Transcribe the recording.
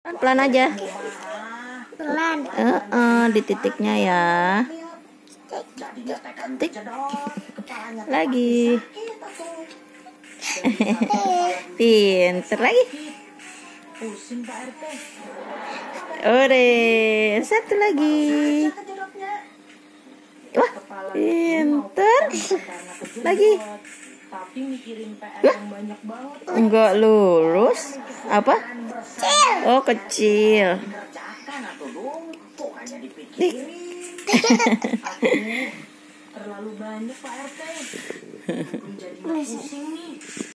Pelan aja. Pelan. Di titiknya ya. Tik. Lagi. Pinter lagi. Ore, satu lagi. Wah, pinter. Lagi. Wah, enggak lurus. Apa? Oh, kecil. Nih. Terlalu banyak Pak RT. Menjadi pusing nih.